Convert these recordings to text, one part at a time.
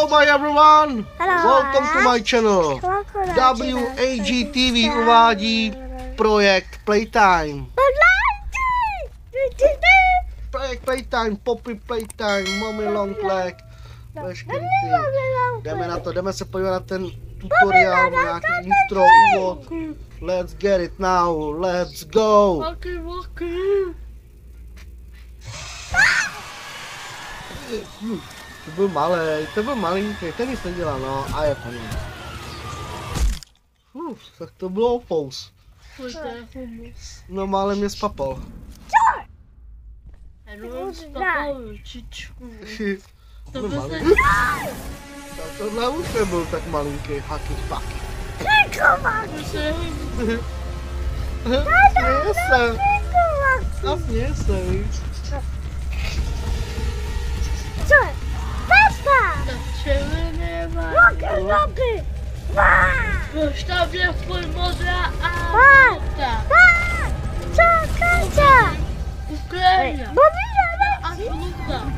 bye everyone! Hello. Welcome to my channel. WAGTV uvádí projekt Playtime. Projekt Playtime, Poppy Playtime, Mommy Long Leg. Veškerý ty. Jdeme na to, jdeme se podívat na ten tutoriál, na nějaký intro, úvod. Let's get it now, let's go! To byl malinký, ten nic nedělá, no, a je to tak to bylo pous. No, málem mě spapal. To byl malinký. Tak tohle už nebyl tak malinký, haky paky. Směje se, víš? Roky! Poštově full modrá a žlutá. Co? Ukrajina. A žlutá.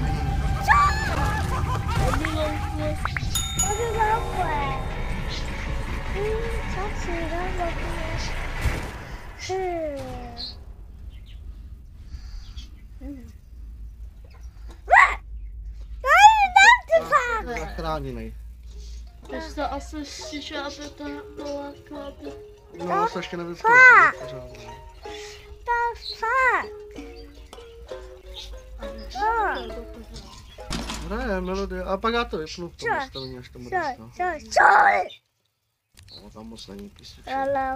Zachráněnej. Ty jsi to asi stišel, aby to byla klapy. No, se ještě nevyzkoušel. Hraje melodie, a pak já to vypnu v tom nastavení, až to bude dostat. No, tam moc není písniček.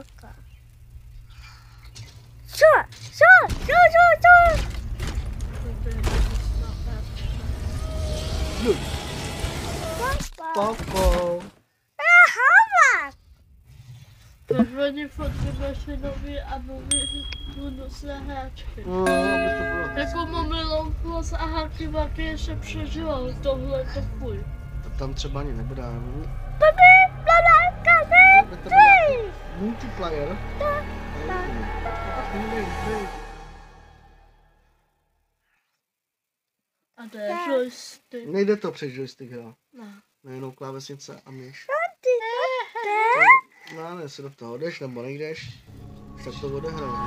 Papo. Takže oni fotky vaše nový a nový bonusné hráčky. No, aby to bylo hezky. Jako Mommy Long Plus a Haky Vaky ještě přežilo, tohle to fuj. Tak tam třeba ani nebude. Multiplayer. A to je joystick. Nejde to přes joystick, hra. Ne. Nejenom klávesnice a myš. No, ne, se do toho jdeš nebo nejdeš, tak to odehraju.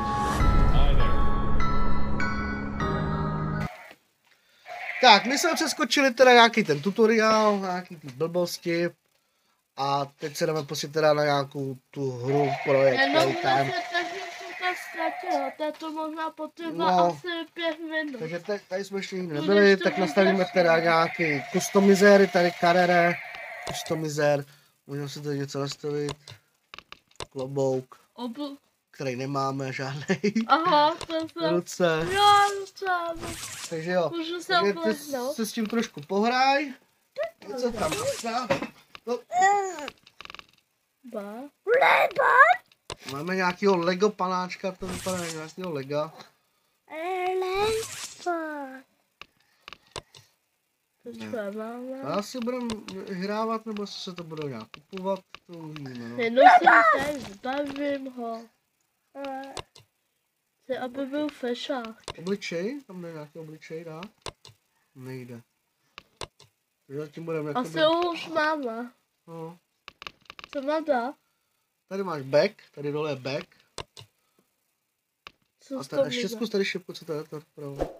Tak, my jsme přeskočili teda nějaký ten tutoriál, nějaký ty blbosti a teď se jdeme pustit teda na nějakou tu hru projekt Playtime. To je to možná potřeba asi 5 minut. Takže tady jsme ještě nikdy nebyli, tak nastavíme teda nějaký customizéry, tady karere, customizér, můžeme si tady něco nastavit, klobouk, který nemáme žádnej, aha, to ruce, takže jo, takže ty se s tím trošku pohraj, něco tam máme nějakýho Lego panáčka, to vypadá nějakýho Lega. Já si budeme hrávat, nebo se to budou nějak kupovat, to uvidíme, no. Jenom se tady zbavím ho. Chci, aby byl fešák. Obličej? Tam jde nějaký obličej, dá? Nejde. Takže zatím budeme asi už máme. No. Co mám dát? Tady máš back, tady dole je back. Co a tady ještě zkus tady šipku, co to je, to vpravo.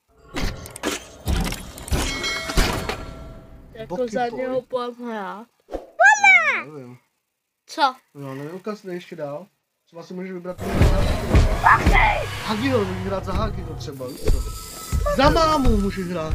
Jako Boky za boy. něho budem hrát. No, nevím. Co? No, nevím, ukaz tady ještě dál. Třeba si můžeš vybrat Hagiho, můžeš hrát za Hagiho třeba, víš co? Za mámu můžeš hrát.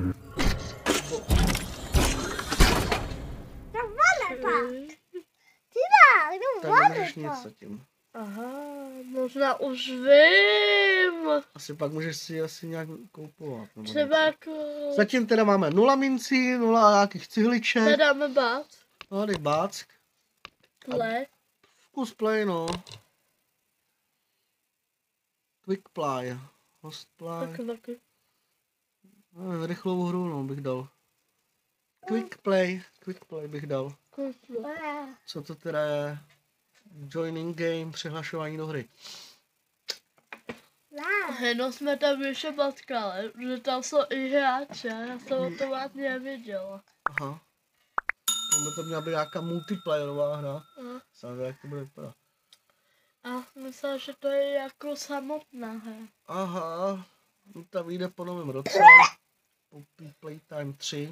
Tam nemůžeš nic zatím. Aha, možná už vím. Asi pak můžeš si asi nějak koupovat. Třeba jako... Zatím teda máme 0 mincí, 0 nějakých cihliček. Tady dáme bác. No, dej báck. Play. Zkus play, no. Quick play. Host play. Taky. No, rychlou hru, no, bych dal. Quick play bych dal. Co to teda je? Joining game, přihlašování do hry. No jsme tam ještě potkali, že tam jsou i hráče, já jsem o tom ani nevěděla. Aha. by to měla být nějaká multiplayerová hra. Sám jak to bude vypadat. A myslel, že to je jako samotná hra. Aha, no ta vyjde po novém roce. Poppy Playtime 3.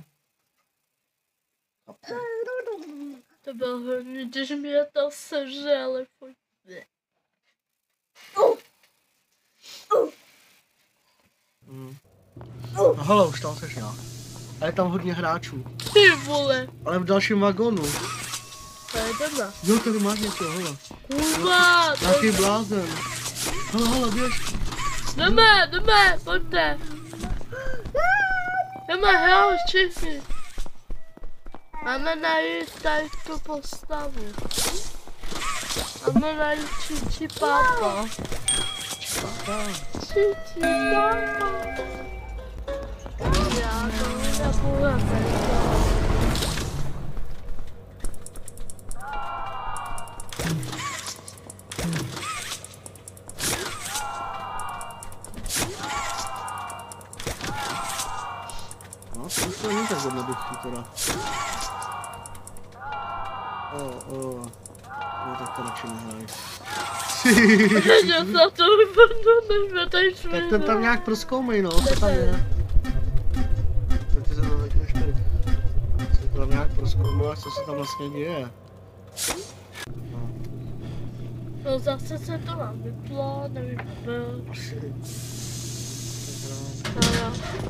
To bylo hodně, když mě to sežrali. No hele, už tam seš nějak. A je tam hodně hráčů. Ty vole. Ale v dalším vagonu. To je dobrá. Jo, tady máš něco, hele. Kurva. Nějaký blázen. Hele, běž. Jdeme, pojďte. Jdeme, hej, všichni. Máme najít tady tu postavu. Máme najít Čiči Pápa. Čiči Pápa. Já to nepůjdeme. No, to není tak jednoduchý teda. No tak to radši nehraj. Já za to vypadnu, než tady šli. Tak to tam nějak prozkoumej, no, co tam je. Tak ty se tam taky nešperit. Co to tam nějak prozkoumáš, co se tam vlastně děje. No zase se to nám vyplo, nevím proč. No jo.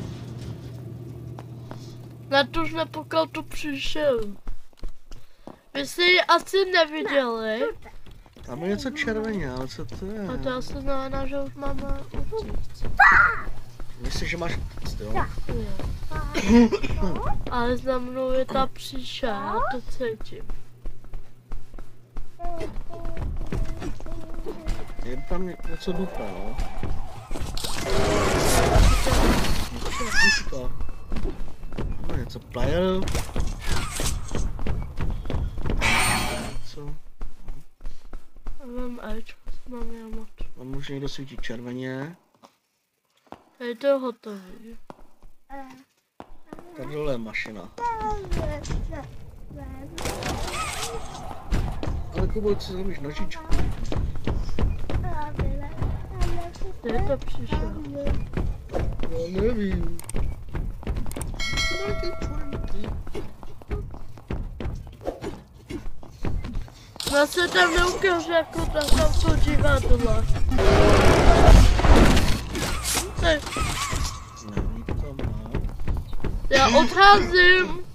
Na to už nepoklad tu přišel. Vy jste ji asi neviděli. Tam je něco červeně, ale co to je? A to asi znamená, že už máme utíct. Myslíš, že máš utíct, jo? Ale za mnou je ta příša, já to cítím. Je tam něco dupa, no? Dupa. No něco player. Co? Mám Ečko, mám já moc. Tam může někdo svítit červeně. Je to hotový. Tady dole je mašina. Ale Kubo, co zamíš nožičku? Kde je to přišel? Já nevím. No se tam neukáže jako na tamto divadlo. Hej, Neví to má. já odcházím.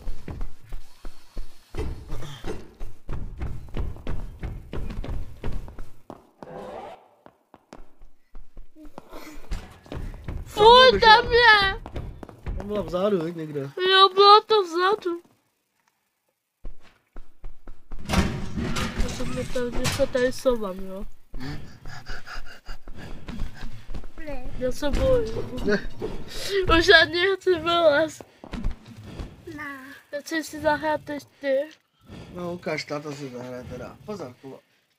Fuj, tam je! Tam byla vzadu, někde. Jo, bylo to vzadu. Já jsem myslel, že se tady sovám, jo. Já se bojím. Už ani nechci vylez. Já chci si zahrát teď ty. No ukáž, táta si zahraje teda. Pozor, Kubo.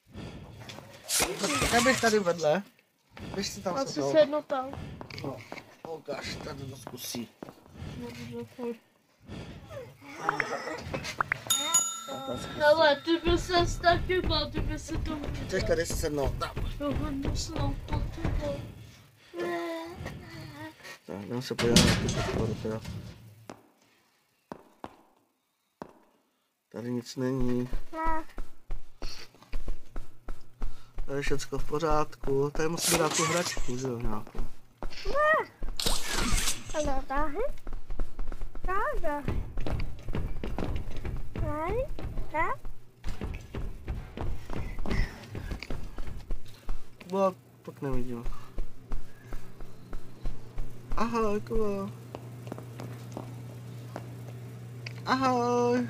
Já bych tady vedle. Běž si tam A si sednout. sednu tam. No, ukáž, tady to zkusí. Dobře, fuj. Táta zkusí. Hele, ty by se taky bál, ty by se to Chceš tady si sednout? Tam. hodně sloupat, ty bol. Tak, jdeme se podívat na tu podporu teda. Tady nic není. Tady je všecko v pořádku. Tady musíme dát tu hračku, že jo, nějakou. Kuba, pak nevidím. Ahoj, Kuba. Ahoj.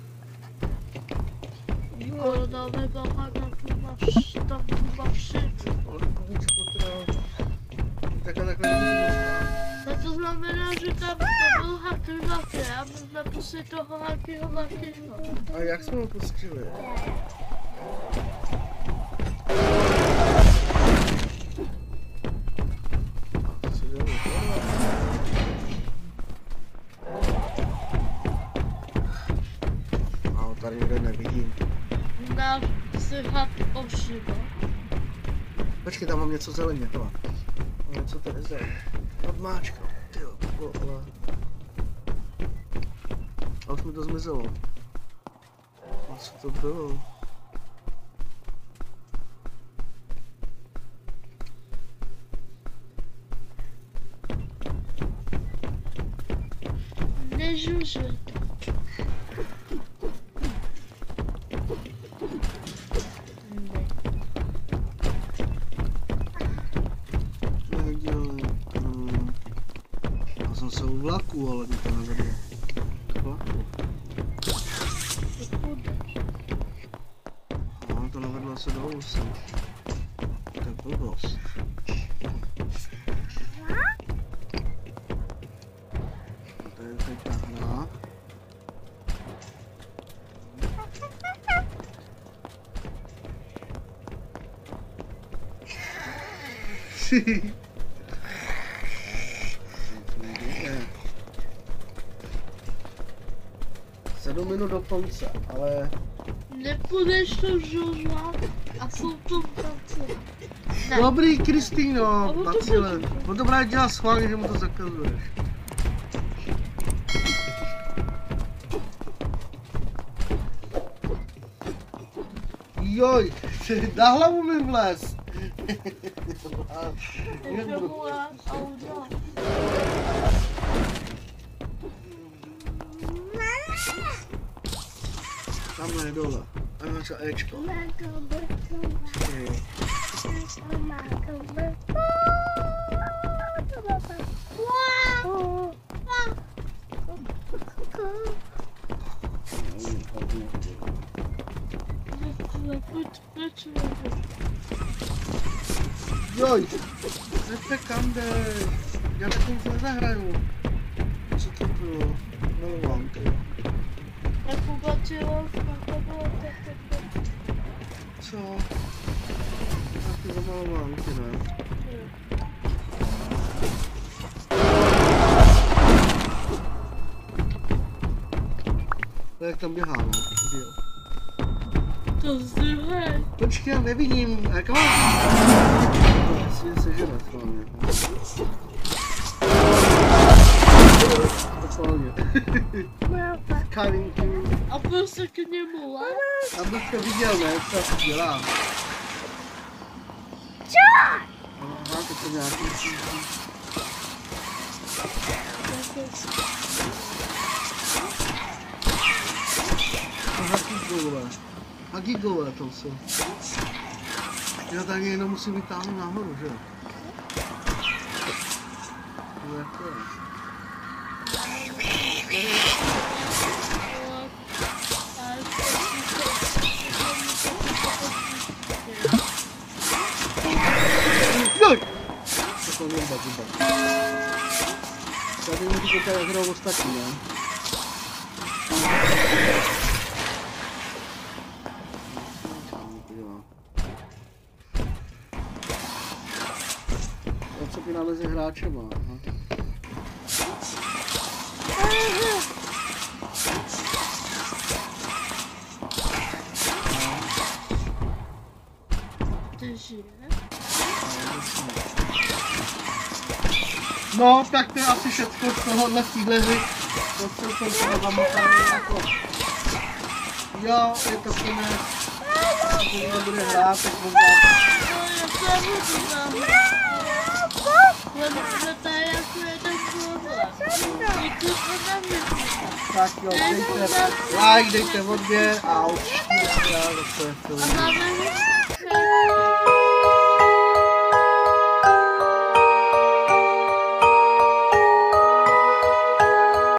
Ale dáme bacha na tu mašinu. Takhle nemůžu A to znamená, že tam to byl happy lucky a my jsme pusli toho happyho luckyho. A jak jsme ho pustili? Co dělám? tady nikde nevidím. Náš si had ovšiml. Počkej, tam mám něco zeleně, hele. Mám něco tady zeleně. Odmáčka, tyjo, vole. A už mi to zmizelo. A co to bylo? Nežuže. Já jsem se u vlaku, ale mě to nevedlo. K vlaku. No, to nevedlo se do úse. To je blbost. To je teď ta hra. Sedm minut do konce, ale... Nepůjdeš to žovat a jsou to tanci. Dobrý, Kristýno, to Bacile. No to právě dělá schválně, že mu to zakazuješ. Joj, na hlavu mi vlez. Tamhle je dole. A máš to Ečko. Joj, nechte kam jdeš, já tak nic nezahraju. Co to bylo? Malovanky. Co? Taky za malovanky, ne? Jak tam běhá, no? Idiot. To zdrhej. Počkej, já nevidím, jak mám? Asi sežere schválně. Schválně. Karinky. A prostě k němu, le? Abych to viděl, ne? Co to dělá? Máte to nějaký... Hagigové to jsou. Já tak jenom musím vytáhnout nahoru, že? No jak to je? Joj! To mě baví. Tady můžu to tady hrát ostatní, ne? Co by nalezli hráčema, aha. Ty žije? No, tak to je asi všechno z tohohle z téhle hry. To jsem se zamotaný jako... Jo, je to konec. Pokud někdo bude hrát, tak možná... Já se budu znám. Lebo to je jako jeden problém. Nikdo to nemyslí. Tak jo, dejte like, dejte odběr a určitě zase. A máme